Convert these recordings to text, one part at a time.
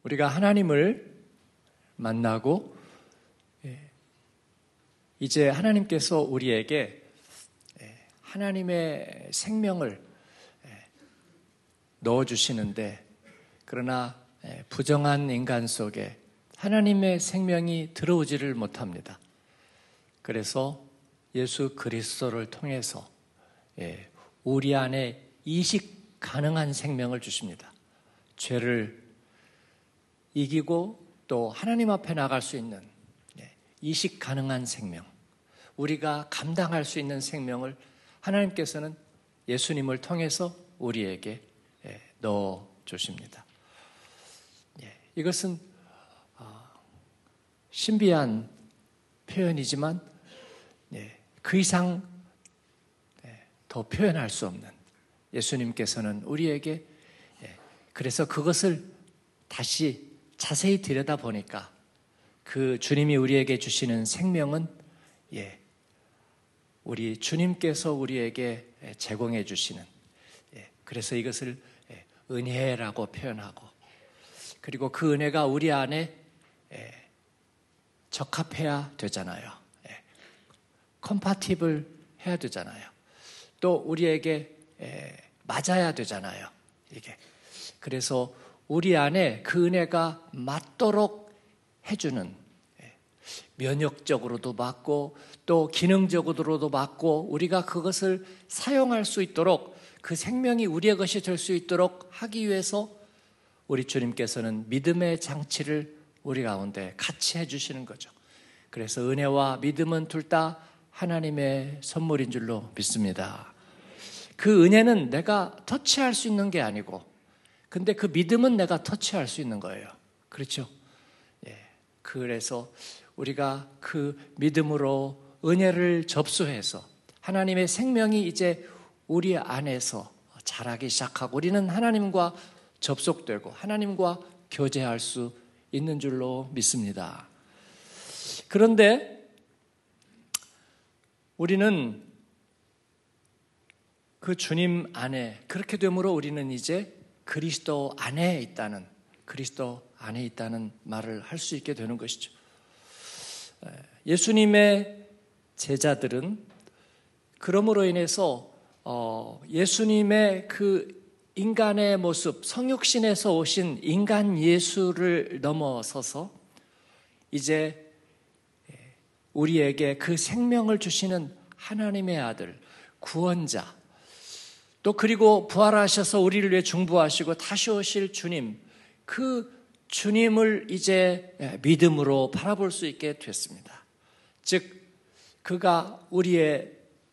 우리가 하나님을 만나고 이제 하나님께서 우리에게 하나님의 생명을 넣어주시는데, 그러나 부정한 인간 속에 하나님의 생명이 들어오지를 못합니다. 그래서 예수 그리스도를 통해서 우리 안에 이식 가능한 생명을 주십니다. 죄를 이기고 또 하나님 앞에 나갈 수 있는 이식 가능한 생명, 우리가 감당할 수 있는 생명을 하나님께서는 예수님을 통해서 우리에게 넣어주십니다. 이것은 신비한 표현이지만 그 이상 더 표현할 수 없는, 예수님께서는 우리에게, 그래서 그것을 다시 자세히 들여다보니까 그 주님이 우리에게 주시는 생명은 우리 주님께서 우리에게 제공해 주시는, 그래서 이것을 은혜라고 표현하고, 그리고 그 은혜가 우리 안에 적합해야 되잖아요. 컴파티블 해야 되잖아요. 또 우리에게 맞아야 되잖아요. 이게. 그래서 우리 안에 그 은혜가 맞도록 해주는, 면역적으로도 맞고 또 기능적으로도 맞고, 우리가 그것을 사용할 수 있도록, 그 생명이 우리의 것이 될 수 있도록 하기 위해서 우리 주님께서는 믿음의 장치를 우리 가운데 같이 해주시는 거죠. 그래서 은혜와 믿음은 둘 다 하나님의 선물인 줄로 믿습니다. 그 은혜는 내가 터치할 수 있는 게 아니고, 근데 그 믿음은 내가 터치할 수 있는 거예요. 그렇죠? 그래서 우리가 그 믿음으로 은혜를 접수해서 하나님의 생명이 이제 우리 안에서 자라기 시작하고, 우리는 하나님과 접속되고 하나님과 교제할 수 있는 줄로 믿습니다. 그런데 우리는 그 주님 안에, 그렇게 되므로 우리는 이제 그리스도 안에 있다는 말을 할 수 있게 되는 것이죠. 예수님의 제자들은 그러므로 인해서 예수님의 그 인간의 모습, 성육신에서 오신 인간 예수를 넘어서서 이제 우리에게 그 생명을 주시는 하나님의 아들, 구원자, 또 그리고 부활하셔서 우리를 위해 중보하시고 다시 오실 주님, 그 주님을 이제 믿음으로 바라볼 수 있게 됐습니다. 즉, 그가 우리의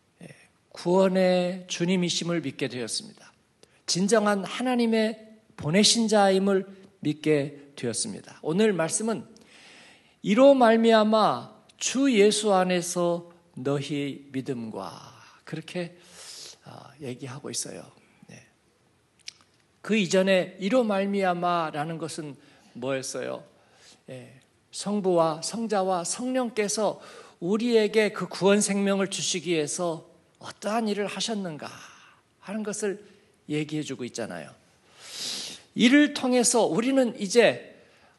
구원의 주님이심을 믿게 되었습니다. 진정한 하나님의 보내신 자임을 믿게 되었습니다. 오늘 말씀은 이로 말미암아 주 예수 안에서 너희 믿음과, 그렇게 얘기하고 있어요. 그 이전에 이로 말미암아라는 것은 뭐였어요? 성부와 성자와 성령께서 우리에게 그 구원 생명을 주시기 위해서 어떠한 일을 하셨는가 하는 것을 얘기해 주고 있잖아요. 이를 통해서 우리는 이제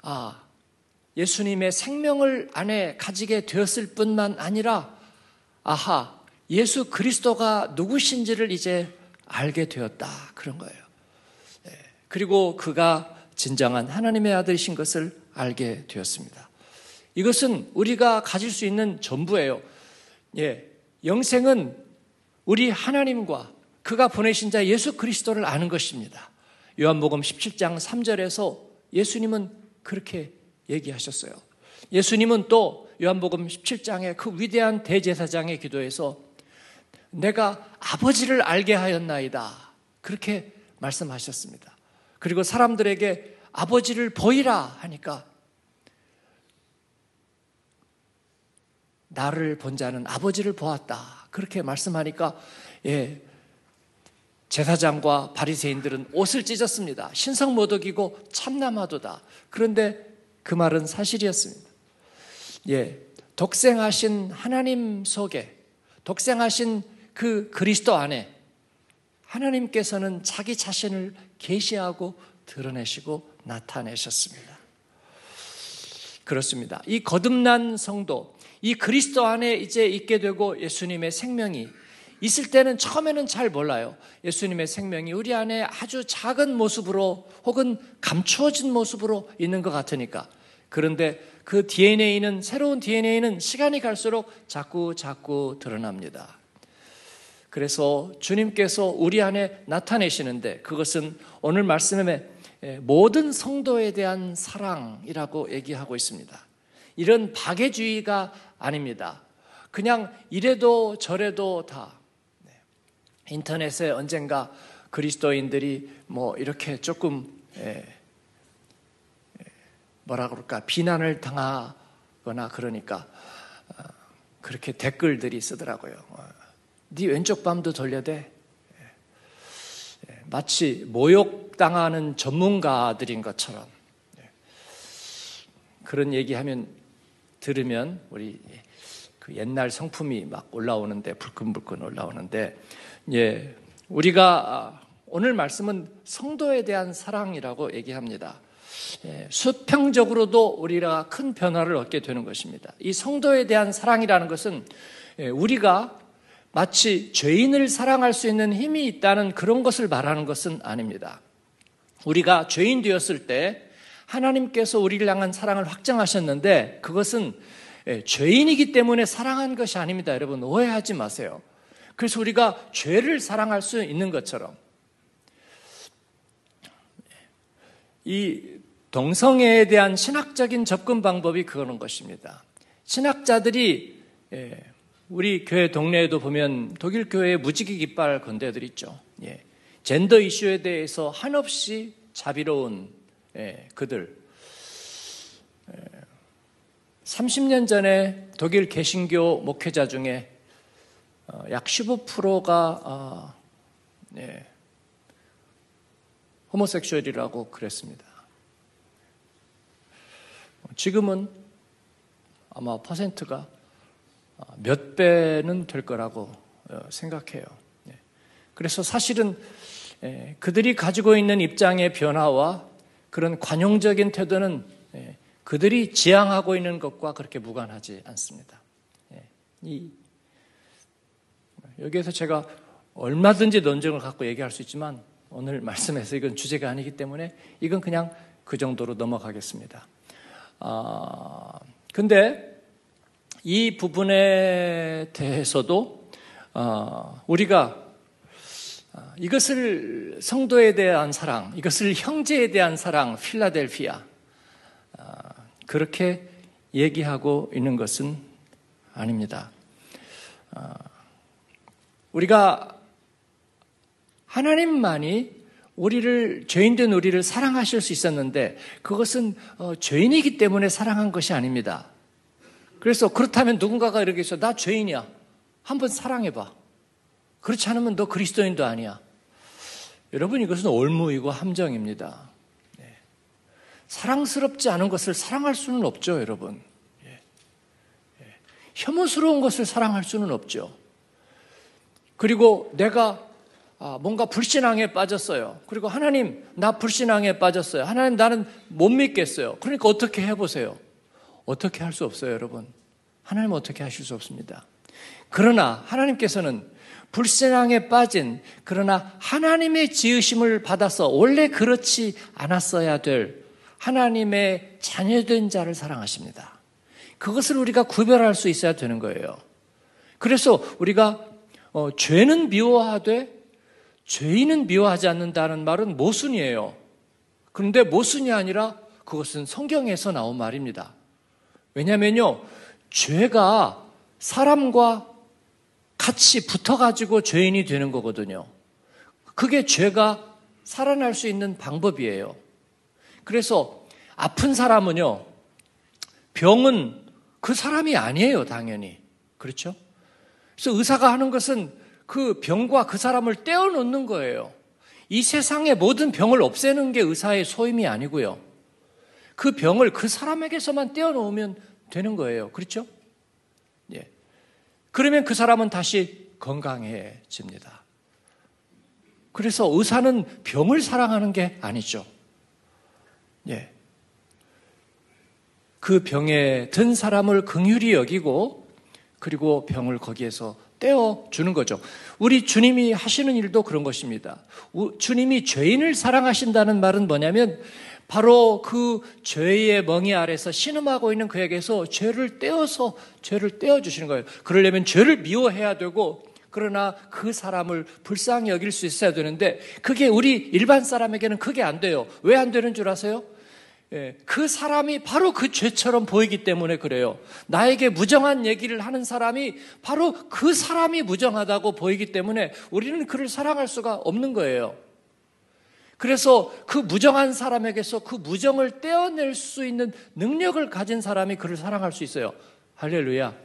예수님의 생명을 안에 가지게 되었을 뿐만 아니라 예수 그리스도가 누구신지를 이제 알게 되었다, 그런 거예요. 그리고 그가 진정한 하나님의 아들이신 것을 알게 되었습니다. 이것은 우리가 가질 수 있는 전부예요. 영생은 우리 하나님과 그가 보내신 자 예수 그리스도를 아는 것입니다. 요한복음 17장 3절에서 예수님은 그렇게 얘기하셨어요. 예수님은 또 요한복음 17장의 그 위대한 대제사장의 기도에서 내가 아버지를 알게 하였나이다, 그렇게 말씀하셨습니다. 그리고 사람들에게 아버지를 보이라 하니까 나를 본 자는 아버지를 보았다, 그렇게 말씀하니까 제사장과 바리새인들은 옷을 찢었습니다. 신성모독이고 참남하도다. 그런데 그 말은 사실이었습니다. 독생하신 하나님 속에, 독생하신 그 그리스도 안에 하나님께서는 자기 자신을 계시하고 드러내시고 나타내셨습니다. 그렇습니다. 이 거듭난 성도, 이 그리스도 안에 이제 있게 되고 예수님의 생명이 있을 때는 처음에는 잘 몰라요. 예수님의 생명이 우리 안에 아주 작은 모습으로 혹은 감추어진 모습으로 있는 것 같으니까. 그런데 그 DNA는, 새로운 DNA는 시간이 갈수록 자꾸 드러납니다. 그래서 주님께서 우리 안에 나타내시는데 그것은 오늘 말씀에 모든 성도에 대한 사랑이라고 얘기하고 있습니다. 이런 박애주의가 아닙니다. 그냥 이래도 저래도 다. 인터넷에 언젠가 그리스도인들이 뭐 이렇게 조금 뭐라 그럴까 비난을 당하거나 그러니까 그렇게 댓글들이 쓰더라고요. 네 왼쪽 밤도 돌려대. 마치 모욕당하는 전문가들인 것처럼 그런 얘기하면 들으면 우리 그 옛날 성품이 막 올라오는데 불끈불끈 올라오는데 우리가 오늘 말씀은 성도에 대한 사랑이라고 얘기합니다. 수평적으로도 우리가 큰 변화를 얻게 되는 것입니다. 이 성도에 대한 사랑이라는 것은 우리가 마치 죄인을 사랑할 수 있는 힘이 있다는 그런 것을 말하는 것은 아닙니다. 우리가 죄인 되었을 때 하나님께서 우리를 향한 사랑을 확정하셨는데 그것은 죄인이기 때문에 사랑한 것이 아닙니다. 여러분 오해하지 마세요. 그래서 우리가 죄를 사랑할 수 있는 것처럼 이 동성애에 대한 신학적인 접근 방법이 그러는 것입니다. 신학자들이 우리 교회 동네에도 보면 독일 교회에 무지개 깃발 건대들 있죠. 젠더 이슈에 대해서 한없이 자비로운 그들. 30년 전에 독일 개신교 목회자 중에 약 15%가 호모섹슈얼이라고 그랬습니다. 지금은 아마 퍼센트가 몇 배는 될 거라고 생각해요. 그래서 사실은 그들이 가지고 있는 입장의 변화와 그런 관용적인 태도는 그들이 지향하고 있는 것과 그렇게 무관하지 않습니다. 여기에서 제가 얼마든지 논쟁을 갖고 얘기할 수 있지만 오늘 말씀에서 이건 주제가 아니기 때문에 이건 그냥 그 정도로 넘어가겠습니다. 근데 이 부분에 대해서도 우리가 이것을 성도에 대한 사랑, 이것을 형제에 대한 사랑, 필라델피아 그렇게 얘기하고 있는 것은 아닙니다. 우리가 하나님만이 우리를 죄인된 우리를 사랑하실 수 있었는데 그것은 죄인이기 때문에 사랑한 것이 아닙니다. 그래서 그렇다면 누군가가 이렇게 해서 나 죄인이야. 한번 사랑해봐. 그렇지 않으면 너 그리스도인도 아니야. 여러분 이것은 올무이고 함정입니다. 사랑스럽지 않은 것을 사랑할 수는 없죠, 여러분. 혐오스러운 것을 사랑할 수는 없죠. 그리고 내가 뭔가 불신앙에 빠졌어요. 그리고 하나님, 나 불신앙에 빠졌어요. 하나님, 나는 못 믿겠어요. 그러니까 어떻게 해보세요? 어떻게 할 수 없어요, 여러분. 하나님은 어떻게 하실 수 없습니다. 그러나 하나님께서는 불신앙에 빠진 그러나 하나님의 지으심을 받아서 원래 그렇지 않았어야 될 하나님의 자녀된 자를 사랑하십니다. 그것을 우리가 구별할 수 있어야 되는 거예요. 그래서 우리가 죄는 미워하되 죄인은 미워하지 않는다는 말은 모순이에요. 그런데 모순이 아니라 그것은 성경에서 나온 말입니다. 왜냐하면요, 죄가 사람과 같이 붙어가지고 죄인이 되는 거거든요. 그게 죄가 살아날 수 있는 방법이에요. 그래서 아픈 사람은요, 병은 그 사람이 아니에요, 당연히. 그렇죠? 그래서 의사가 하는 것은 그 병과 그 사람을 떼어놓는 거예요. 이 세상의 모든 병을 없애는 게 의사의 소임이 아니고요. 그 병을 그 사람에게서만 떼어놓으면 되는 거예요. 그렇죠? 예. 그러면 그 사람은 다시 건강해집니다. 그래서 의사는 병을 사랑하는 게 아니죠. 예. 그 병에 든 사람을 긍휼히 여기고 그리고 병을 거기에서 떼어주는 거죠. 우리 주님이 하시는 일도 그런 것입니다. 주님이 죄인을 사랑하신다는 말은 뭐냐면 바로 그 죄의 멍에 아래서 신음하고 있는 그에게서 죄를 떼어주시는 거예요. 그러려면 죄를 미워해야 되고 그러나 그 사람을 불쌍히 여길 수 있어야 되는데 그게 우리 일반 사람에게는 그게 안 돼요. 왜 안 되는 줄 아세요? 그 사람이 바로 그 죄처럼 보이기 때문에 그래요. 나에게 무정한 얘기를 하는 사람이 바로 그 사람이 무정하다고 보이기 때문에 우리는 그를 사랑할 수가 없는 거예요. 그래서 그 무정한 사람에게서 그 무정을 떼어낼 수 있는 능력을 가진 사람이 그를 사랑할 수 있어요. 할렐루야.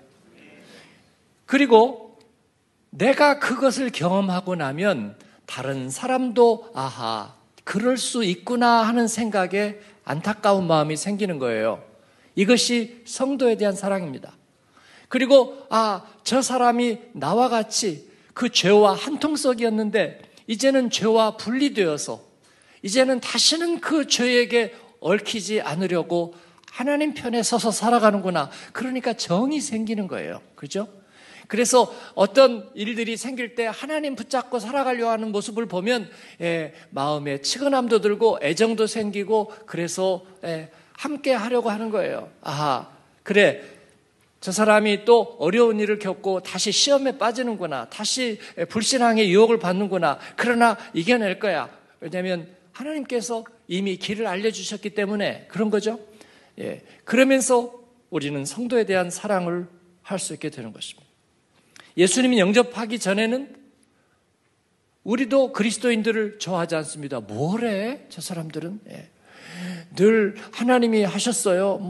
그리고 내가 그것을 경험하고 나면 다른 사람도 아하, 그럴 수 있구나 하는 생각에 안타까운 마음이 생기는 거예요. 이것이 성도에 대한 사랑입니다. 그리고 저 사람이 나와 같이 그 죄와 한통속이었는데 이제는 죄와 분리되어서 이제는 다시는 그 죄에게 얽히지 않으려고 하나님 편에 서서 살아가는구나. 그러니까 정이 생기는 거예요. 그죠? 그래서 어떤 일들이 생길 때 하나님 붙잡고 살아가려고 하는 모습을 보면 마음에 측은함도 들고 애정도 생기고 그래서 함께 하려고 하는 거예요. 그래. 저 사람이 또 어려운 일을 겪고 다시 시험에 빠지는구나. 다시 불신앙의 유혹을 받는구나. 그러나 이겨낼 거야. 왜냐하면 하나님께서 이미 길을 알려주셨기 때문에 그런 거죠. 그러면서 우리는 성도에 대한 사랑을 할 수 있게 되는 것입니다. 예수님이 영접하기 전에는 우리도 그리스도인들을 좋아하지 않습니다. 뭐래? 저 사람들은 늘 하나님이 하셨어요.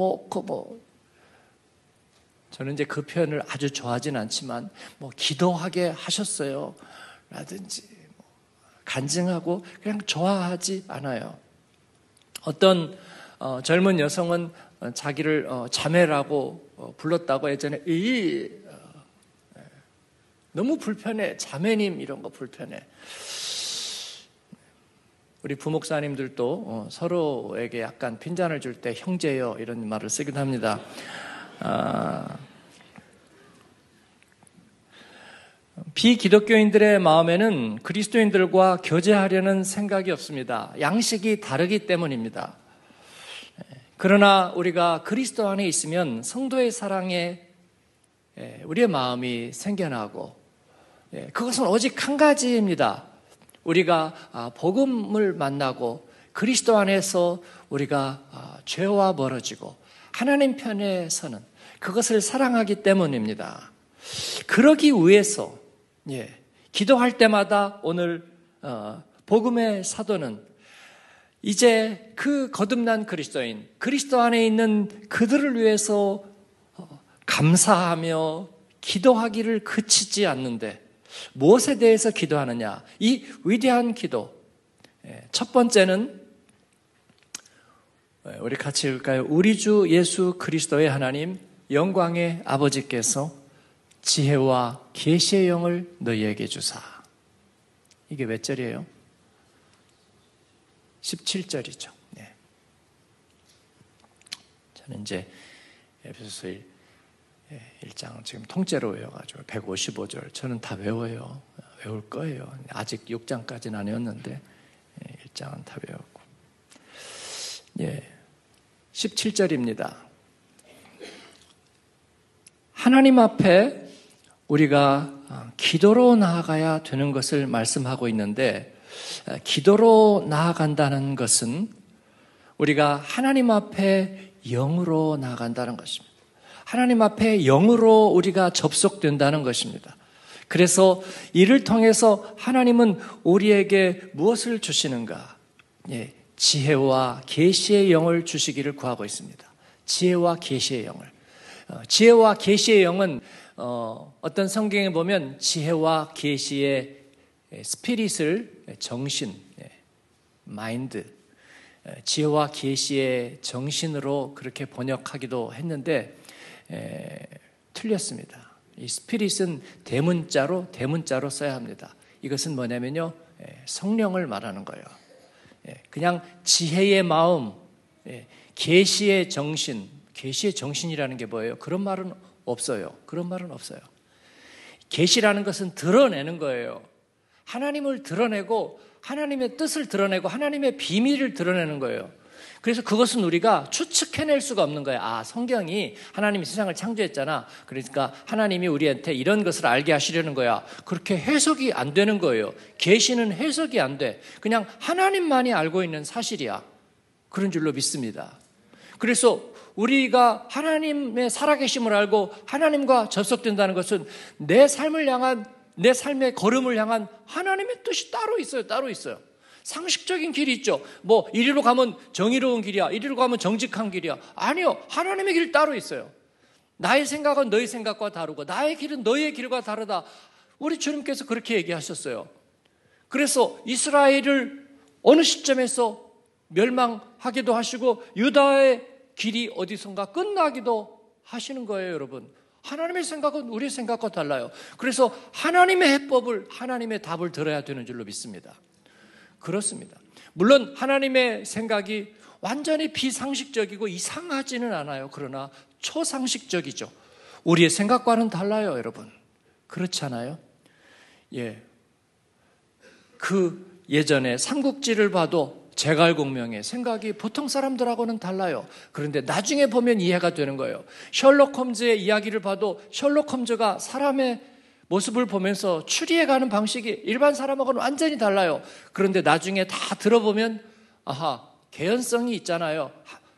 저는 이제 그 표현을 아주 좋아하진 않지만 기도하게 하셨어요. 라든지 간증하고 그냥 좋아하지 않아요. 어떤 젊은 여성은 자기를 자매라고 불렀다고 예전에 너무 불편해. 자매님 이런 거 불편해. 우리 부목사님들도 서로에게 약간 핀잔을 줄 때 형제요 이런 말을 쓰기도 합니다. 비기독교인들의 마음에는 그리스도인들과 교제하려는 생각이 없습니다. 양식이 다르기 때문입니다. 그러나 우리가 그리스도 안에 있으면 성도의 사랑에 우리의 마음이 생겨나고 그것은 오직 한 가지입니다. 우리가 복음을 만나고 그리스도 안에서 우리가 죄와 멀어지고 하나님 편에 서는 그것을 사랑하기 때문입니다. 그러기 위해서 기도할 때마다 오늘 복음의 사도는 이제 그 거듭난 그리스도인, 그리스도 안에 있는 그들을 위해서 감사하며 기도하기를 그치지 않는데 무엇에 대해서 기도하느냐? 이 위대한 기도. 첫 번째는 우리 같이 읽을까요? 우리 주 예수 그리스도의 하나님 영광의 아버지께서 지혜와 계시의 영을 너희에게 주사. 이게 몇 절이에요? 17절이죠. 저는 이제 에베소서 1장 지금 통째로 외워가지고 155절 저는 다 외워요. 외울 거예요. 아직 6장까지는 안 외웠는데 1장은 다 외웠고 17절입니다. 하나님 앞에 우리가 기도로 나아가야 되는 것을 말씀하고 있는데 기도로 나아간다는 것은 우리가 하나님 앞에 영으로 나아간다는 것입니다. 하나님 앞에 영으로 우리가 접속된다는 것입니다. 그래서 이를 통해서 하나님은 우리에게 무엇을 주시는가? 지혜와 계시의 영을 주시기를 구하고 있습니다. 지혜와 계시의 영을. 지혜와 계시의 영은 어떤 성경에 보면 지혜와 계시의 스피릿을 정신, 마인드, 지혜와 계시의 정신으로 그렇게 번역하기도 했는데 틀렸습니다. 이 스피릿은 대문자로 써야 합니다. 이것은 뭐냐면요, 성령을 말하는 거예요. 그냥 지혜의 마음, 계시의 정신, 계시의 정신이라는 게 뭐예요? 그런 말은 없어요. 그런 말은 없어요. 계시라는 것은 드러내는 거예요. 하나님을 드러내고 하나님의 뜻을 드러내고 하나님의 비밀을 드러내는 거예요. 그래서 그것은 우리가 추측해낼 수가 없는 거예요. 아, 성경이 하나님이 세상을 창조했잖아. 그러니까 하나님이 우리한테 이런 것을 알게 하시려는 거야. 그렇게 해석이 안 되는 거예요. 계시는 해석이 안 돼. 그냥 하나님만이 알고 있는 사실이야. 그런 줄로 믿습니다. 그래서 우리가 하나님의 살아계심을 알고 하나님과 접속된다는 것은 내 삶을 향한, 내 삶의 걸음을 향한 하나님의 뜻이 따로 있어요. 따로 있어요. 상식적인 길이 있죠. 뭐 이리로 가면 정의로운 길이야, 이리로 가면 정직한 길이야. 아니요, 하나님의 길 따로 있어요. 나의 생각은 너의 생각과 다르고 나의 길은 너의 길과 다르다. 우리 주님께서 그렇게 얘기하셨어요. 그래서 이스라엘을 어느 시점에서 멸망하기도 하시고 유다의 길이 어디선가 끝나기도 하시는 거예요. 여러분, 하나님의 생각은 우리의 생각과 달라요. 그래서 하나님의 해법을, 하나님의 답을 들어야 되는 줄로 믿습니다. 그렇습니다. 물론 하나님의 생각이 완전히 비상식적이고 이상하지는 않아요. 그러나 초상식적이죠. 우리의 생각과는 달라요, 여러분. 그렇지 않아요? 예. 그 예전에 삼국지를 봐도 제갈공명의 생각이 보통 사람들하고는 달라요. 그런데 나중에 보면 이해가 되는 거예요. 셜록 홈즈의 이야기를 봐도 셜록 홈즈가 사람의 모습을 보면서 추리해가는 방식이 일반 사람하고는 완전히 달라요. 그런데 나중에 다 들어보면 아하, 개연성이 있잖아요.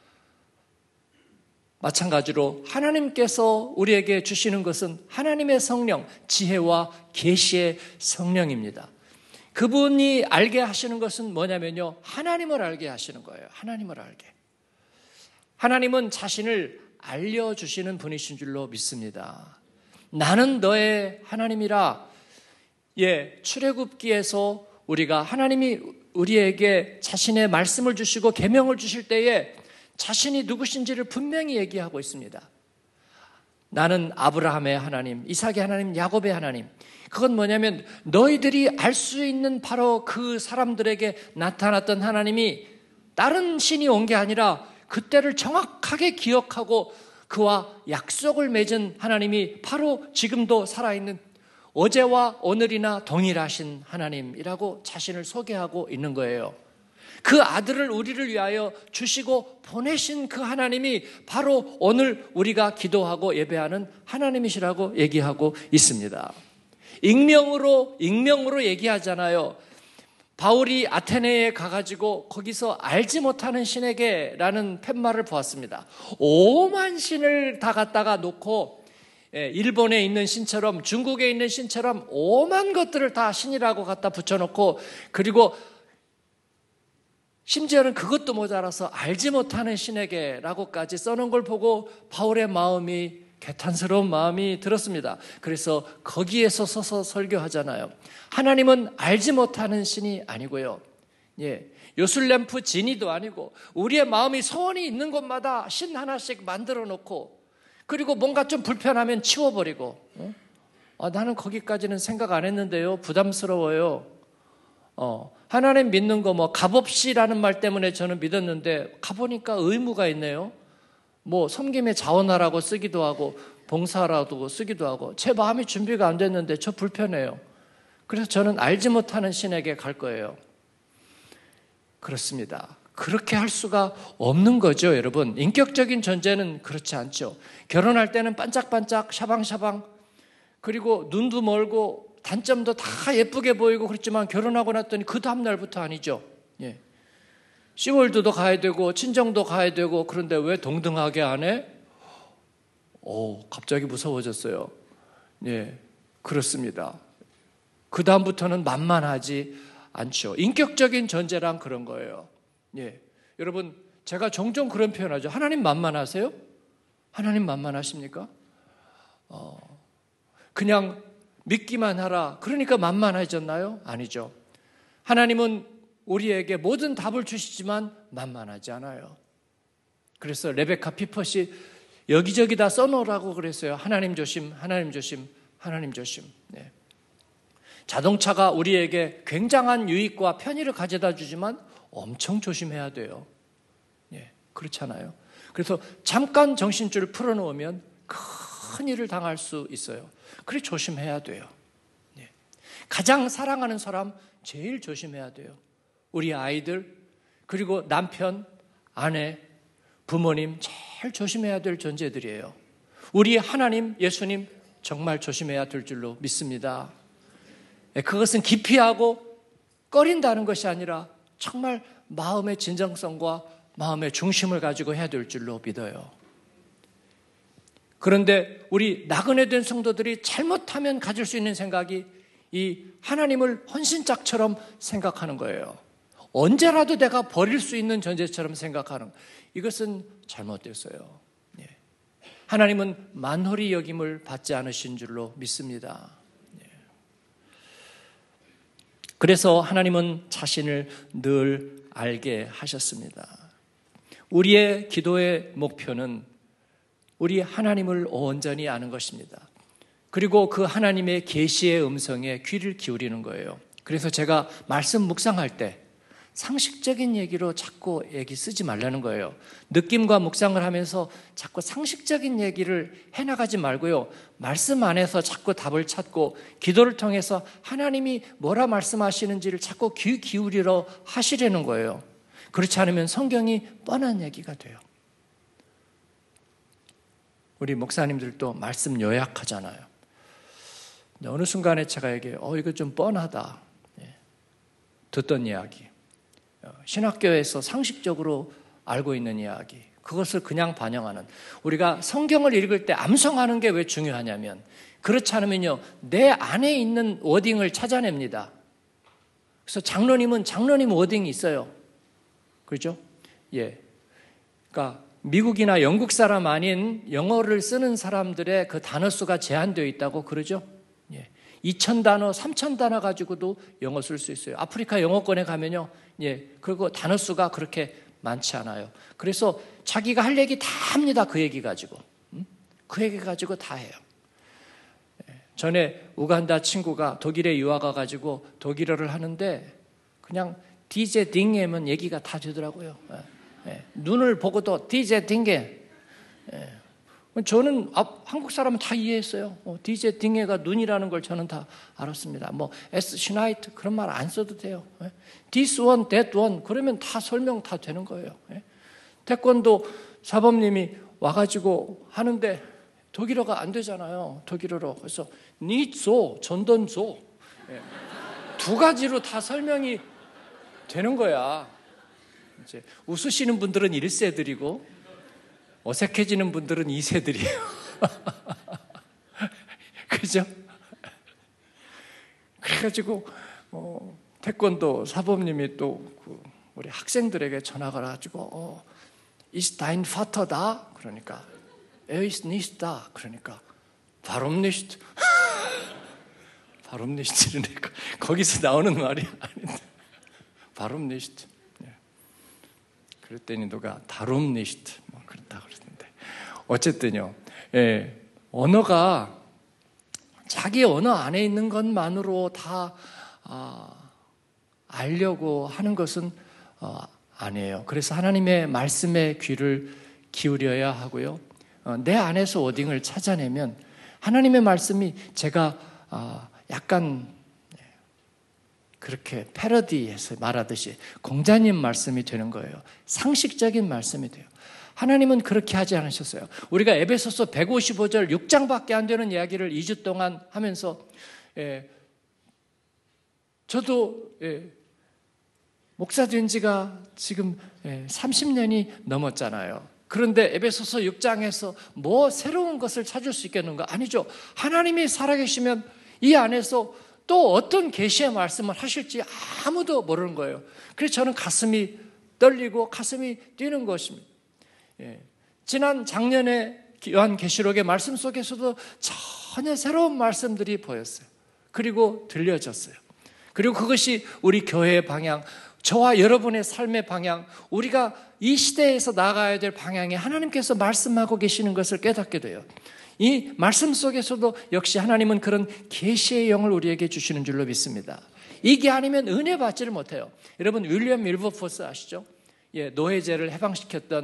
마찬가지로 하나님께서 우리에게 주시는 것은 하나님의 성령, 지혜와 계시의 성령입니다. 그분이 알게 하시는 것은 뭐냐면요, 하나님을 알게 하시는 거예요. 하나님을 알게. 하나님은 자신을 알려주시는 분이신 줄로 믿습니다. 나는 너의 하나님이라. 예, 출애굽기에서 우리가 하나님이 우리에게 자신의 말씀을 주시고 계명을 주실 때에 자신이 누구신지를 분명히 얘기하고 있습니다. 나는 아브라함의 하나님, 이삭의 하나님, 야곱의 하나님. 그건 뭐냐면 너희들이 알 수 있는 바로 그 사람들에게 나타났던 하나님이 다른 신이 온 게 아니라 그때를 정확하게 기억하고 그와 약속을 맺은 하나님이 바로 지금도 살아있는 어제와 오늘이나 동일하신 하나님이라고 자신을 소개하고 있는 거예요. 그 아들을 우리를 위하여 주시고 보내신 그 하나님이 바로 오늘 우리가 기도하고 예배하는 하나님이시라고 얘기하고 있습니다. 익명으로 얘기하잖아요. 바울이 아테네에 가가지고 거기서 알지 못하는 신에게라는 팻말을 보았습니다. 오만 신을 다 갖다가 놓고 일본에 있는 신처럼 중국에 있는 신처럼 오만 것들을 다 신이라고 갖다 붙여놓고, 그리고 심지어는 그것도 모자라서 알지 못하는 신에게라고까지 써놓은 걸 보고 바울의 마음이, 개탄스러운 마음이 들었습니다. 그래서 거기에서 서서 설교하잖아요. 하나님은 알지 못하는 신이 아니고요. 예, 요술램프 지니도 아니고 우리의 마음이 소원이 있는 곳마다 신 하나씩 만들어 놓고, 그리고 뭔가 좀 불편하면 치워버리고, 나는 거기까지는 생각 안 했는데요, 부담스러워요. 하나님 믿는 거 뭐 값없이라는 말 때문에 저는 믿었는데 가보니까 의무가 있네요. 뭐 섬김에 자원하라고 쓰기도 하고 봉사하라고 쓰기도 하고, 제 마음이 준비가 안 됐는데 저 불편해요. 그래서 저는 알지 못하는 신에게 갈 거예요. 그렇습니다. 그렇게 할 수가 없는 거죠, 여러분. 인격적인 존재는 그렇지 않죠. 결혼할 때는 반짝반짝 샤방샤방, 그리고 눈도 멀고 단점도 다 예쁘게 보이고 그렇지만 결혼하고 났더니 그 다음 날부터 아니죠. 예. 시월드도 가야 되고 친정도 가야 되고, 그런데 왜 동등하게 안 해? 갑자기 무서워졌어요. 예, 그렇습니다. 그 다음부터는 만만하지 않죠. 인격적인 존재란 그런 거예요. 예, 여러분, 제가 종종 그런 표현하죠. 하나님 만만하세요? 하나님 만만하십니까? 그냥 믿기만 하라, 그러니까 만만해졌나요? 아니죠. 하나님은 우리에게 모든 답을 주시지만 만만하지 않아요. 그래서 레베카 피퍼시 여기저기 다 써놓으라고 그랬어요. 하나님 조심, 하나님 조심, 하나님 조심. 네. 자동차가 우리에게 굉장한 유익과 편의를 가져다 주지만 엄청 조심해야 돼요. 예, 그렇잖아요. 그래서 잠깐 정신줄을 풀어놓으면 큰 일을 당할 수 있어요. 그래 조심해야 돼요. 가장 사랑하는 사람 제일 조심해야 돼요. 우리 아이들, 그리고 남편, 아내, 부모님 제일 조심해야 될 존재들이에요. 우리 하나님, 예수님 정말 조심해야 될 줄로 믿습니다. 그것은 기피하고 꺼린다는 것이 아니라 정말 마음의 진정성과 마음의 중심을 가지고 해야 될 줄로 믿어요. 그런데 우리 나그네 된 성도들이 잘못하면 가질 수 있는 생각이 이 하나님을 헌신짝처럼 생각하는 거예요. 언제라도 내가 버릴 수 있는 존재처럼 생각하는, 이것은 잘못됐어요. 하나님은 만홀히 여김을 받지 않으신 줄로 믿습니다. 그래서 하나님은 자신을 늘 알게 하셨습니다. 우리의 기도의 목표는 우리 하나님을 온전히 아는 것입니다. 그리고 그 하나님의 계시의 음성에 귀를 기울이는 거예요. 그래서 제가 말씀 묵상할 때 상식적인 얘기로 자꾸 얘기 쓰지 말라는 거예요. 느낌과 묵상을 하면서 자꾸 상식적인 얘기를 해나가지 말고요. 말씀 안에서 자꾸 답을 찾고 기도를 통해서 하나님이 뭐라 말씀하시는지를 자꾸 귀 기울이러 하시려는 거예요. 그렇지 않으면 성경이 뻔한 얘기가 돼요. 우리 목사님들도 말씀 요약하잖아요. 어느 순간에 제가 얘기해요. 이거 좀 뻔하다. 듣던 이야기. 신학교에서 상식적으로 알고 있는 이야기, 그것을 그냥 반영하는, 우리가 성경을 읽을 때 암송하는 게 왜 중요하냐면, 그렇지 않으면요 내 안에 있는 워딩을 찾아냅니다. 그래서 장로님은 장로님 워딩이 있어요. 그렇죠? 그러니까 미국이나 영국 사람 아닌 영어를 쓰는 사람들의 그 단어 수가 제한되어 있다고 그러죠. 2,000단어, 3,000단어 가지고도 영어 쓸 수 있어요. 아프리카 영어권에 가면요, 그리고 단어 수가 그렇게 많지 않아요. 그래서 자기가 할 얘기 다 합니다. 그 얘기 가지고. 그 얘기 가지고 다 해요. 전에 우간다 친구가 독일에 유학 가가지고 독일어를 하는데 그냥 디제 딩게면 얘기가 다 되더라고요. 눈을 보고도 디제 딩게. 저는 한국 사람은 다 이해했어요. 디제 딩게가 눈이라는 걸 저는 다 알았습니다. 에스 슈나이트 그런 말 안 써도 돼요. This one, that one 그러면 다 설명 다 되는 거예요. 태권도 사범님이 와가지고 하는데 독일어가 안 되잖아요. 독일어로. 그래서 니조, 전던조 두 가지로 다 설명이 되는 거야. 이제 웃으시는 분들은 1세들이고 어색해지는 분들은 2세들이에요. 그죠? 그래가지고 태권도 사범님이 또 우리 학생들에게 전화가 와가지고 ist dein Vater da? 그러니까 ist nicht da. 그러니까 warum nicht? warum nicht는 거기서 나오는 말이 아닌데 warum nicht? 그랬더니 누가 darum nicht 그렇다 그랬는데 어쨌든요. 언어가 자기 언어 안에 있는 것만으로 다 알려고 하는 것은 아니에요. 그래서 하나님의 말씀에 귀를 기울여야 하고요. 내 안에서 워딩을 찾아내면 하나님의 말씀이 제가 약간 그렇게 패러디해서 말하듯이 공자님 말씀이 되는 거예요. 상식적인 말씀이 돼요. 하나님은 그렇게 하지 않으셨어요. 우리가 에베소서 155절 6장밖에 안 되는 이야기를 2주 동안 하면서 저도 목사 된 지가 지금 30년이 넘었잖아요. 그런데 에베소서 6장에서 뭐 새로운 것을 찾을 수 있겠는가? 아니죠. 하나님이 살아계시면 이 안에서 또 어떤 계시의 말씀을 하실지 아무도 모르는 거예요. 그래서 저는 가슴이 떨리고 가슴이 뛰는 것입니다. 지난 작년에 요한계시록의 말씀 속에서도 전혀 새로운 말씀들이 보였어요. 그리고 들려졌어요. 그리고 그것이 우리 교회의 방향, 저와 여러분의 삶의 방향, 우리가 이 시대에서 나가야 될 방향에 하나님께서 말씀하고 계시는 것을 깨닫게 돼요. 이 말씀 속에서도 역시 하나님은 그런 계시의 영을 우리에게 주시는 줄로 믿습니다. 이게 아니면 은혜 받지를 못해요. 여러분 윌리엄 밀버포스 아시죠? 노예제를 해방시켰던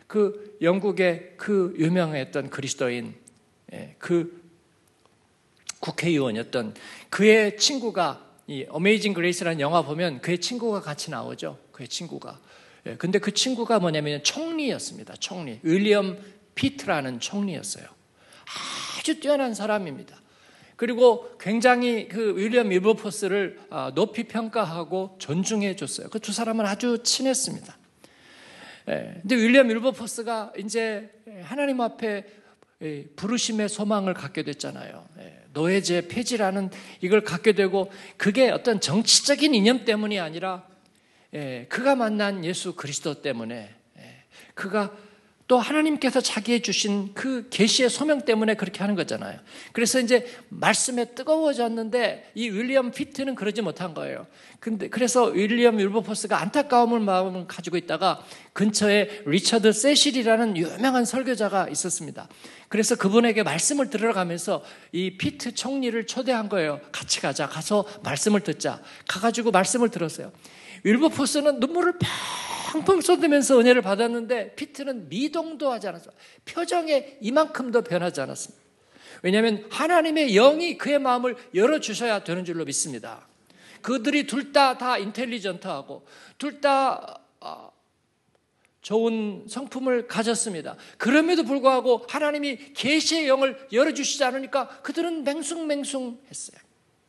그 영국의 그 유명했던 그리스도인, 그 국회의원이었던 그의 친구가, 이 어메이징 그레이스라는 영화 보면 그의 친구가 같이 나오죠. 그의 친구가. 근데 그 친구가 뭐냐면 총리였습니다. 총리. 윌리엄 피트라는 총리였어요. 아주 뛰어난 사람입니다. 그리고 굉장히 그 윌리엄 윌버포스를 높이 평가하고 존중해 줬어요. 그 두 사람은 아주 친했습니다. 근데 윌리엄 윌버포스가 이제 하나님 앞에 부르심의 소망을 갖게 됐잖아요. 노예제 폐지라는 이걸 갖게 되고, 그게 어떤 정치적인 이념 때문이 아니라 그가 만난 예수 그리스도 때문에, 그가 또 하나님께서 자기에 주신 그 계시의 소명 때문에 그렇게 하는 거잖아요. 그래서 이제 말씀에 뜨거워졌는데 이 윌리엄 피트는 그러지 못한 거예요. 그래서 윌리엄 윌버포스가 안타까움을 마음을 가지고 있다가 근처에 리처드 세실이라는 유명한 설교자가 있었습니다. 그래서 그분에게 말씀을 들으러 가면서 이 피트 총리를 초대한 거예요. 같이 가자. 가서 말씀을 듣자. 가가지고 말씀을 들었어요. 윌버포스는 눈물을 펑펑 쏟으면서 은혜를 받았는데 피트는 미동도 하지 않았어요. 표정에 이만큼도 변하지 않았습니다. 왜냐하면 하나님의 영이 그의 마음을 열어주셔야 되는 줄로 믿습니다. 그들이 둘 다 인텔리전트하고 둘 다 좋은 성품을 가졌습니다. 그럼에도 불구하고 하나님이 계시의 영을 열어주시지 않으니까 그들은 맹숭맹숭했어요.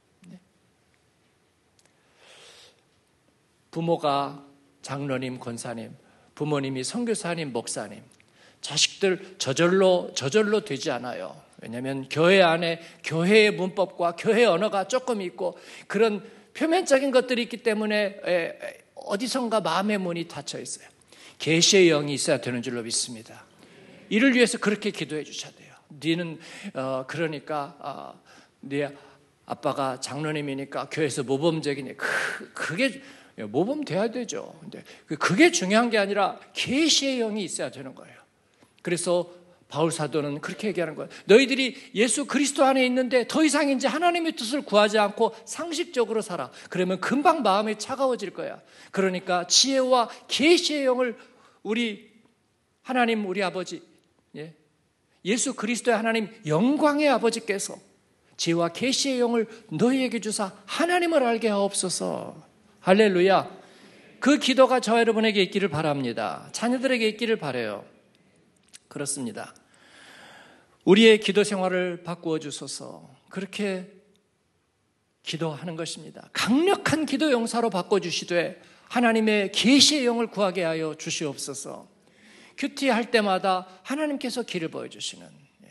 부모가 장로님, 권사님, 부모님이 선교사님, 목사님, 자식들 저절로 되지 않아요. 왜냐하면 교회 안에 교회의 문법과 교회 언어가 조금 있고 그런 표면적인 것들이 있기 때문에 어디선가 마음의 문이 닫혀 있어요. 계시의 영이 있어야 되는 줄로 믿습니다. 이를 위해서 그렇게 기도해 주셔야 돼요. 너는 그러니까 네 아빠가 장로님이니까 교회에서 모범적이니 그게 모범 돼야 되죠. 근데 그게 중요한 게 아니라 계시의 영이 있어야 되는 거예요. 그래서 바울 사도는 그렇게 얘기하는 거예요. 너희들이 예수 그리스도 안에 있는데 더 이상 이제 하나님의 뜻을 구하지 않고 상식적으로 살아. 그러면 금방 마음이 차가워질 거야. 그러니까 지혜와 계시의 영을 우리 하나님, 우리 아버지, 예수 그리스도의 하나님 영광의 아버지께서 지혜와 계시의 영을 너희에게 주사 하나님을 알게 하옵소서. 할렐루야. 그 기도가 저와 여러분에게 있기를 바랍니다. 자녀들에게 있기를 바라요. 그렇습니다. 우리의 기도 생활을 바꾸어 주소서. 그렇게 기도하는 것입니다. 강력한 기도 용사로 바꿔주시되 하나님의 계시의 영을 구하게 하여 주시옵소서. 큐티할 때마다 하나님께서 길을 보여주시는,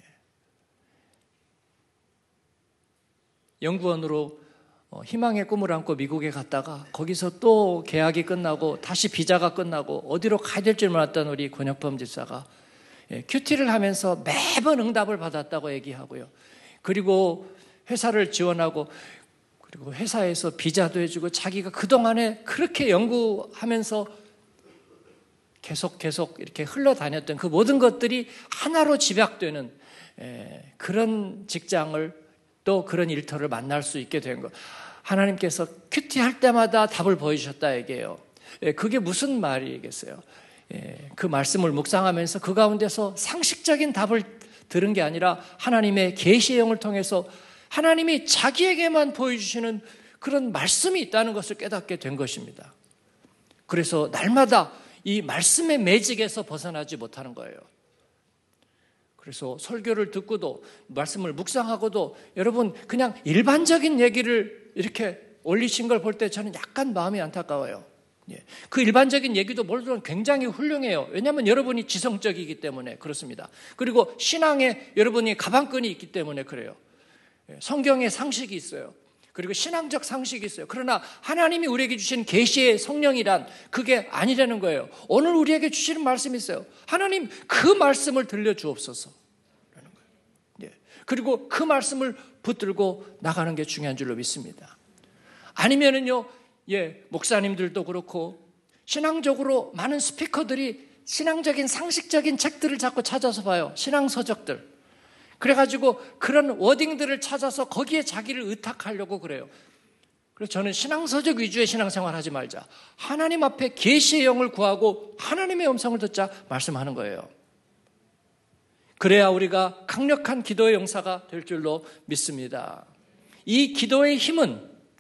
연구원으로 희망의 꿈을 안고 미국에 갔다가 거기서 또 계약이 끝나고 다시 비자가 끝나고 어디로 가야 될 줄 몰랐던 우리 권혁범 집사가 큐티를 하면서 매번 응답을 받았다고 얘기하고요. 그리고 회사를 지원하고 그리고 회사에서 비자도 해주고 자기가 그동안에 그렇게 연구하면서 계속 이렇게 흘러다녔던 그 모든 것들이 하나로 집약되는 그런 직장을 또 그런 일터를 만날 수 있게 된 것. 하나님께서 큐티할 때마다 답을 보여주셨다 얘기해요. 그게 무슨 말이겠어요? 그 말씀을 묵상하면서 그 가운데서 상식적인 답을 들은 게 아니라 하나님의 계시의 영을 통해서 하나님이 자기에게만 보여주시는 그런 말씀이 있다는 것을 깨닫게 된 것입니다. 그래서 날마다 이 말씀의 매직에서 벗어나지 못하는 거예요. 그래서 설교를 듣고도 말씀을 묵상하고도 여러분 그냥 일반적인 얘기를 이렇게 올리신 걸 볼 때 저는 약간 마음이 안타까워요. 그 일반적인 얘기도 물론 굉장히 훌륭해요. 왜냐하면 여러분이 지성적이기 때문에 그렇습니다. 그리고 신앙에 여러분이 가방끈이 있기 때문에 그래요. 성경에 상식이 있어요. 그리고 신앙적 상식이 있어요. 그러나 하나님이 우리에게 주신 계시의 성령이란 그게 아니라는 거예요. 오늘 우리에게 주시는 말씀이 있어요. 하나님 그 말씀을 들려주옵소서 라는 거예요. 그리고 그 말씀을 붙들고 나가는 게 중요한 줄로 믿습니다. 아니면은요, 목사님들도 그렇고 신앙적으로 많은 스피커들이 신앙적인 상식적인 책들을 자꾸 찾아서 봐요. 신앙서적들. 그래가지고 그런 워딩들을 찾아서 거기에 자기를 의탁하려고 그래요. 그래서 저는 신앙서적 위주의 신앙생활 하지 말자. 하나님 앞에 계시의 영을 구하고 하나님의 음성을 듣자 말씀하는 거예요. 그래야 우리가 강력한 기도의 용사가 될 줄로 믿습니다. 이 기도의 힘은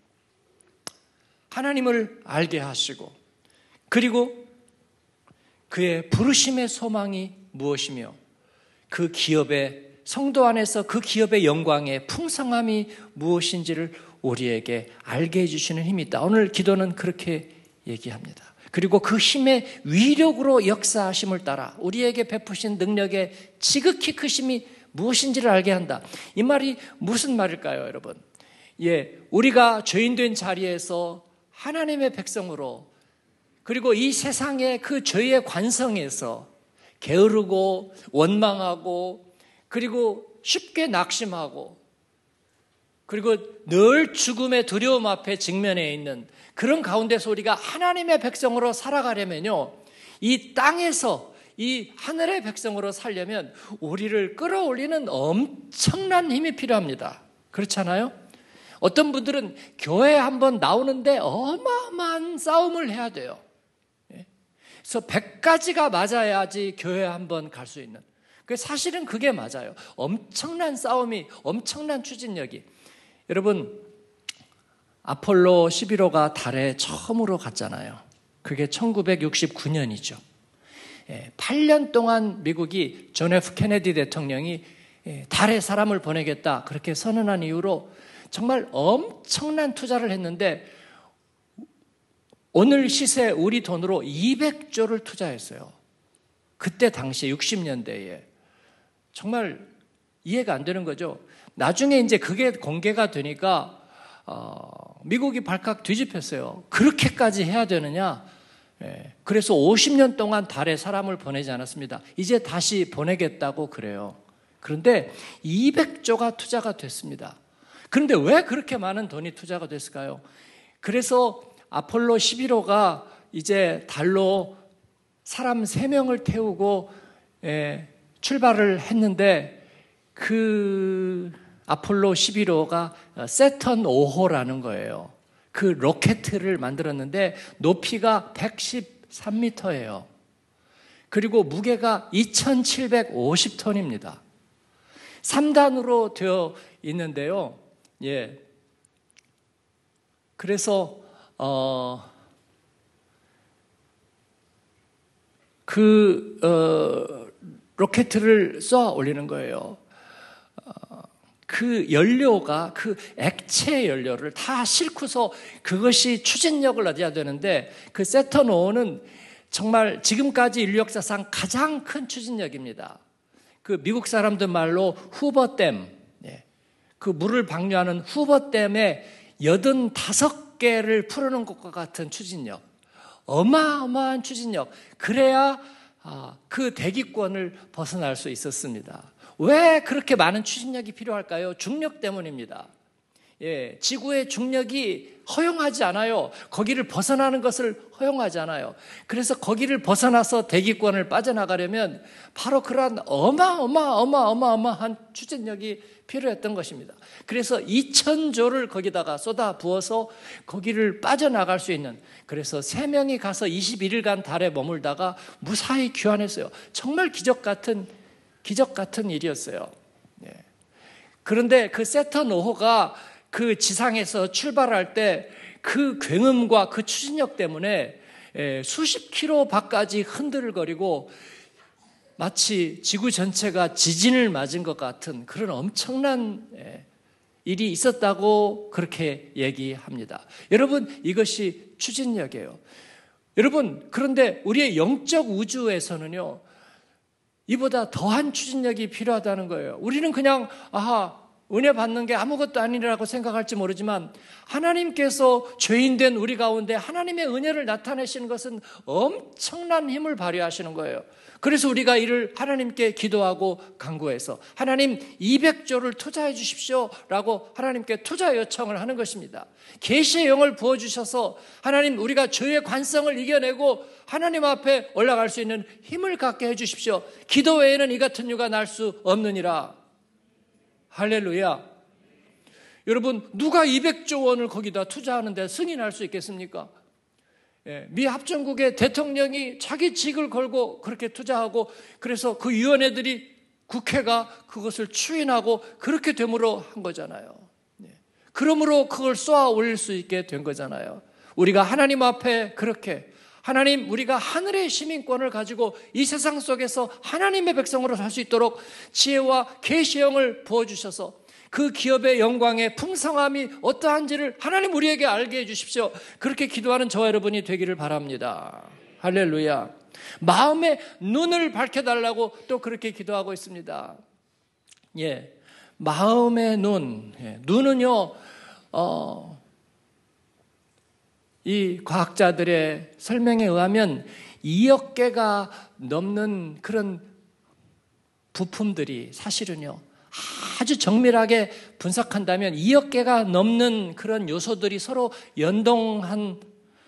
하나님을 알게 하시고 그리고 그의 부르심의 소망이 무엇이며 그 기업의 성도 안에서 그 기업의 영광의 풍성함이 무엇인지를 우리에게 알게 해주시는 힘이 있다. 오늘 기도는 그렇게 얘기합니다. 그리고 그 힘의 위력으로 역사하심을 따라 우리에게 베푸신 능력의 지극히 크심이 무엇인지를 알게 한다. 이 말이 무슨 말일까요, 여러분? 우리가 죄인된 자리에서 하나님의 백성으로 그리고 이 세상의 그 죄의 관성에서 게으르고 원망하고 그리고 쉽게 낙심하고 그리고 늘 죽음의 두려움 앞에 직면해 있는 그런 가운데서 우리가 하나님의 백성으로 살아가려면요, 이 땅에서 이 하늘의 백성으로 살려면 우리를 끌어올리는 엄청난 힘이 필요합니다. 그렇잖아요? 어떤 분들은 교회에 한번 나오는데 어마어마한 싸움을 해야 돼요. 그래서 100가지가 맞아야지 교회에 한번 갈 수 있는. 사실은 그게 맞아요. 엄청난 싸움이, 엄청난 추진력이. 여러분, 아폴로 11호가 달에 처음으로 갔잖아요. 그게 1969년이죠. 8년 동안 미국이 존 F 케네디 대통령이 달에 사람을 보내겠다 그렇게 선언한 이후로 정말 엄청난 투자를 했는데 오늘 시세 우리 돈으로 200조를 투자했어요. 그때 당시에 60년대에. 정말 이해가 안 되는 거죠. 나중에 이제 그게 공개가 되니까 미국이 발칵 뒤집혔어요. 그렇게까지 해야 되느냐? 그래서 50년 동안 달에 사람을 보내지 않았습니다. 이제 다시 보내겠다고 그래요. 그런데 200조가 투자가 됐습니다. 그런데 왜 그렇게 많은 돈이 투자가 됐을까요? 그래서 아폴로 11호가 이제 달로 사람 3명을 태우고 출발을 했는데 그 아폴로 11호가 세턴 5호라는 거예요. 그 로켓을 만들었는데 높이가 113m예요. 그리고 무게가 2750톤입니다. 3단으로 되어 있는데요. 그래서 로켓을 쏘아 올리는 거예요. 그 연료가 그 액체 연료를 다 싣고서 그것이 추진력을 얻어야 되는데 그 세턴 5호는 정말 지금까지 인류 역사상 가장 큰 추진력입니다. 그 미국 사람들 말로 후버댐, 그 물을 방류하는 후버댐에 85개를 풀어놓은 것과 같은 추진력, 어마어마한 추진력. 그래야 그 대기권을 벗어날 수 있었습니다. 왜 그렇게 많은 추진력이 필요할까요? 중력 때문입니다. 지구의 중력이 허용하지 않아요. 거기를 벗어나는 것을 허용하지 않아요. 그래서 거기를 벗어나서 대기권을 빠져나가려면 바로 그러한 어마어마한 추진력이 필요했던 것입니다. 그래서 2000조를 거기다가 쏟아 부어서 거기를 빠져나갈 수 있는, 그래서 3명이 가서 21일간 달에 머물다가 무사히 귀환했어요. 정말 기적 같은 일이었어요. 그런데 그 세턴 5호가 그 지상에서 출발할 때 그 굉음과 그 추진력 때문에 수십 킬로 밖까지 흔들거리고 마치 지구 전체가 지진을 맞은 것 같은 그런 엄청난 일이 있었다고 그렇게 얘기합니다. 여러분, 이것이 추진력이에요. 여러분, 그런데 우리의 영적 우주에서는요, 이보다 더한 추진력이 필요하다는 거예요. 우리는 그냥 은혜 받는 게 아무것도 아니라고 생각할지 모르지만 하나님께서 죄인된 우리 가운데 하나님의 은혜를 나타내시는 것은 엄청난 힘을 발휘하시는 거예요. 그래서 우리가 이를 하나님께 기도하고 간구해서 하나님 200조를 투자해 주십시오 라고 하나님께 투자 요청을 하는 것입니다. 계시의 영을 부어주셔서 하나님, 우리가 죄의 관성을 이겨내고 하나님 앞에 올라갈 수 있는 힘을 갖게 해 주십시오. 기도 외에는 이 같은 유가 날 수 없느니라. 할렐루야. 여러분, 누가 200조 원을 거기다 투자하는데 승인할 수 있겠습니까? 미 합중국의 대통령이 자기 직을 걸고 그렇게 투자하고, 그래서 그 위원회들이, 국회가 그것을 추인하고 그렇게 됨으로 한 거잖아요. 그러므로 그걸 쏘아 올릴 수 있게 된 거잖아요. 우리가 하나님 앞에 그렇게, 하나님, 우리가 하늘의 시민권을 가지고 이 세상 속에서 하나님의 백성으로 살 수 있도록 지혜와 계시의 영을 부어주셔서 그 기업의 영광의 풍성함이 어떠한지를 하나님 우리에게 알게 해주십시오. 그렇게 기도하는 저와 여러분이 되기를 바랍니다. 할렐루야. 마음의 눈을 밝혀달라고 또 그렇게 기도하고 있습니다. 마음의 눈. 눈은요, 이 과학자들의 설명에 의하면 2억 개가 넘는 그런 부품들이 사실은요, 아주 정밀하게 분석한다면 2억 개가 넘는 그런 요소들이 서로 연동한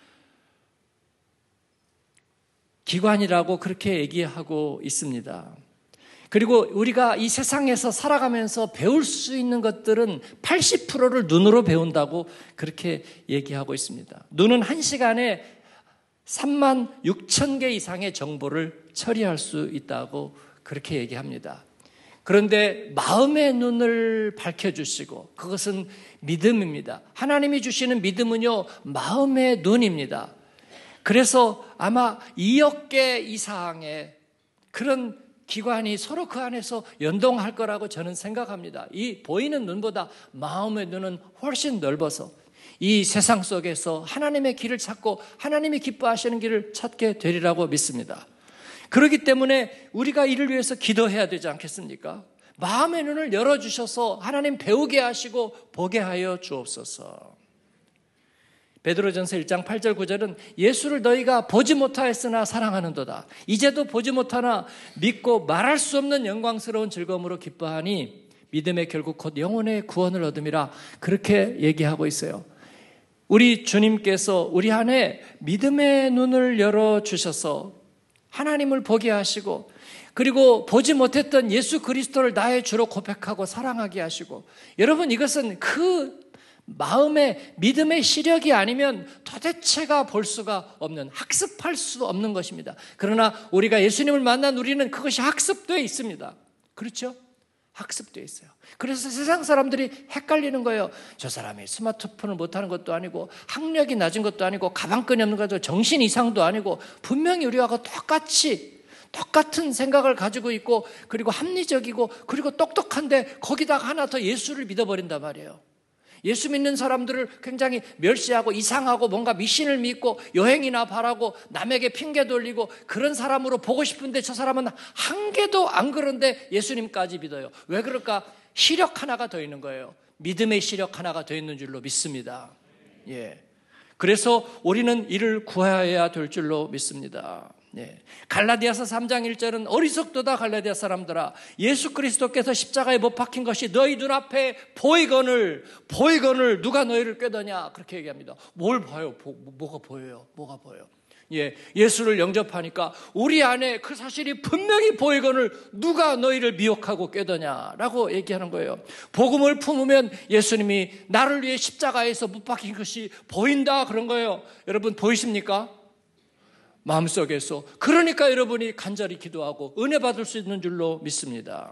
기관이라고 그렇게 얘기하고 있습니다. 그리고 우리가 이 세상에서 살아가면서 배울 수 있는 것들은 80%를 눈으로 배운다고 그렇게 얘기하고 있습니다. 눈은 1시간에 3만 6천 개 이상의 정보를 처리할 수 있다고 그렇게 얘기합니다. 그런데 마음의 눈을 밝혀주시고, 그것은 믿음입니다. 하나님이 주시는 믿음은요, 마음의 눈입니다. 그래서 아마 2억 개 이상의 그런 기관이 서로 그 안에서 연동할 거라고 저는 생각합니다. 이 보이는 눈보다 마음의 눈은 훨씬 넓어서 이 세상 속에서 하나님의 길을 찾고 하나님이 기뻐하시는 길을 찾게 되리라고 믿습니다. 그렇기 때문에 우리가 이를 위해서 기도해야 되지 않겠습니까? 마음의 눈을 열어주셔서 하나님 배우게 하시고 보게 하여 주옵소서. 베드로전서 1장 8절 9절은 예수를 너희가 보지 못하였으나 사랑하는도다. 이제도 보지 못하나 믿고 말할 수 없는 영광스러운 즐거움으로 기뻐하니 믿음의 결국 곧 영혼의 구원을 얻음이라, 그렇게 얘기하고 있어요. 우리 주님께서 우리 안에 믿음의 눈을 열어주셔서 하나님을 보게 하시고, 그리고 보지 못했던 예수 그리스도를 나의 주로 고백하고 사랑하게 하시고, 여러분, 이것은 그 마음의 믿음의 시력이 아니면 도대체가 볼 수가 없는, 학습할 수 없는 것입니다. 그러나 우리가 예수님을 만난 우리는 그것이 학습되어 있습니다. 그렇죠? 학습되어 있어요. 그래서 세상 사람들이 헷갈리는 거예요. 저 사람이 스마트폰을 못하는 것도 아니고 학력이 낮은 것도 아니고 가방끈이 없는 것도 정신 이상도 아니고 분명히 우리와 똑같은 생각을 가지고 있고, 그리고 합리적이고, 그리고 똑똑한데 거기다가 하나 더 예수를 믿어버린단 말이에요. 예수 믿는 사람들을 굉장히 멸시하고 이상하고 뭔가 미신을 믿고 여행이나 바라고 남에게 핑계 돌리고 그런 사람으로 보고 싶은데 저 사람은 한 개도 안 그런데 예수님까지 믿어요. 왜 그럴까? 시력 하나가 더 있는 거예요. 믿음의 시력 하나가 더 있는 줄로 믿습니다. 그래서 우리는 이를 구해야 될 줄로 믿습니다. 갈라디아서 3장 1절은 어리석도다 갈라디아 사람들아, 예수 그리스도께서 십자가에 못 박힌 것이 너희 눈앞에 보이거늘 누가 너희를 꾀더냐, 그렇게 얘기합니다. 뭘 봐요? 뭐가 보여요? 뭐가 보여요? 예수를 영접하니까 우리 안에 그 사실이 분명히 보이거늘 누가 너희를 미혹하고 꾀더냐라고 얘기하는 거예요. 복음을 품으면 예수님이 나를 위해 십자가에서 못 박힌 것이 보인다, 그런 거예요. 여러분, 보이십니까? 마음속에서. 그러니까 여러분이 간절히 기도하고 은혜 받을 수 있는 줄로 믿습니다.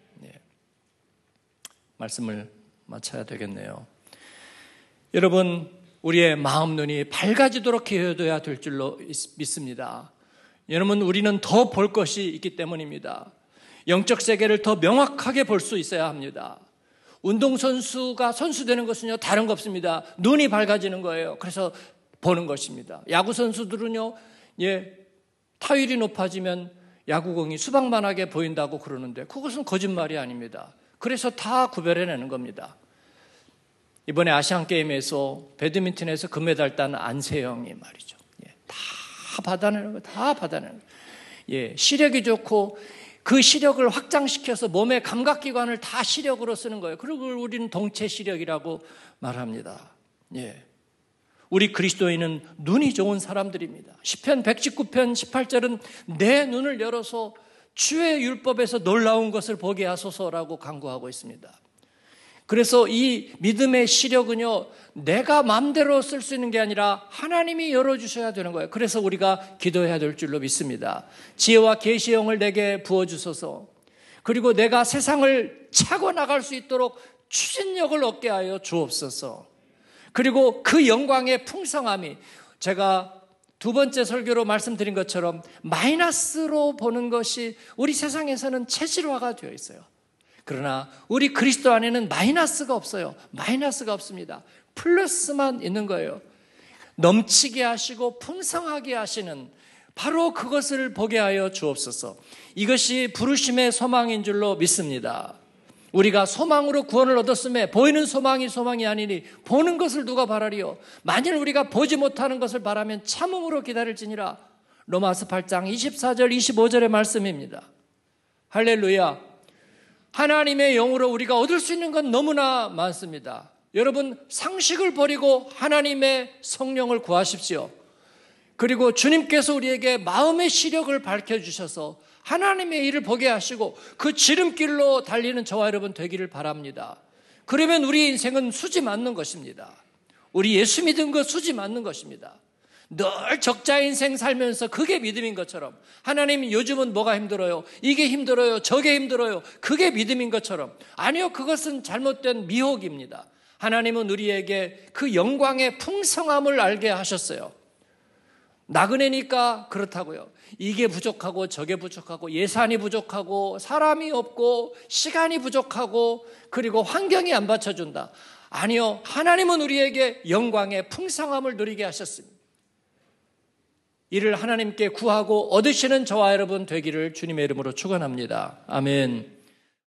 말씀을 마쳐야 되겠네요. 여러분, 우리의 마음 눈이 밝아지도록 기도해야 될 줄로 믿습니다. 여러분, 우리는 더 볼 것이 있기 때문입니다. 영적 세계를 더 명확하게 볼 수 있어야 합니다. 운동선수가 선수되는 것은요, 다른 거 없습니다. 눈이 밝아지는 거예요. 그래서 보는 것입니다. 야구선수들은요, 타율이 높아지면 야구공이 수박만하게 보인다고 그러는데 그것은 거짓말이 아닙니다. 그래서 다 구별해내는 겁니다. 이번에 아시안게임에서 배드민턴에서 금메달 딴 안세영이 말이죠. 다 받아내는 거예요. 시력이 좋고 그 시력을 확장시켜서 몸의 감각기관을 다 시력으로 쓰는 거예요. 그리고 우리는 동체 시력이라고 말합니다. 우리 그리스도인은 눈이 좋은 사람들입니다. 시편 119편 18절은 내 눈을 열어서 주의 율법에서 놀라운 것을 보게 하소서라고 간구하고 있습니다. 그래서 이 믿음의 시력은요, 내가 마음대로 쓸 수 있는 게 아니라 하나님이 열어주셔야 되는 거예요. 그래서 우리가 기도해야 될 줄로 믿습니다. 지혜와 계시의 영을 내게 부어주소서. 그리고 내가 세상을 차고 나갈 수 있도록 추진력을 얻게 하여 주옵소서. 그리고 그 영광의 풍성함이, 제가 두 번째 설교로 말씀드린 것처럼 마이너스로 보는 것이 우리 세상에서는 체질화가 되어 있어요. 그러나 우리 그리스도 안에는 마이너스가 없어요. 마이너스가 없습니다. 플러스만 있는 거예요. 넘치게 하시고 풍성하게 하시는, 바로 그것을 보게 하여 주옵소서. 이것이 부르심의 소망인 줄로 믿습니다. 우리가 소망으로 구원을 얻었음에 보이는 소망이 소망이 아니니 보는 것을 누가 바라리요. 만일 우리가 보지 못하는 것을 바라면 참음으로 기다릴지니라. 로마서 8장 24절 25절의 말씀입니다. 할렐루야. 하나님의 영으로 우리가 얻을 수 있는 건 너무나 많습니다. 여러분, 상식을 버리고 하나님의 성령을 구하십시오. 그리고 주님께서 우리에게 마음의 시력을 밝혀주셔서 하나님의 일을 보게 하시고 그 지름길로 달리는 저와 여러분 되기를 바랍니다. 그러면 우리 인생은 수지 맞는 것입니다. 우리 예수 믿은 것 수지 맞는 것입니다. 늘 적자 인생 살면서 그게 믿음인 것처럼, 하나님 요즘은 뭐가 힘들어요? 이게 힘들어요. 저게 힘들어요. 그게 믿음인 것처럼. 아니요, 그것은 잘못된 미혹입니다. 하나님은 우리에게 그 영광의 풍성함을 알게 하셨어요. 나그네니까 그렇다고요. 이게 부족하고 저게 부족하고 예산이 부족하고 사람이 없고 시간이 부족하고 그리고 환경이 안 받쳐준다. 아니요, 하나님은 우리에게 영광의 풍성함을 누리게 하셨습니다. 이를 하나님께 구하고 얻으시는 저와 여러분 되기를 주님의 이름으로 축원합니다. 아멘.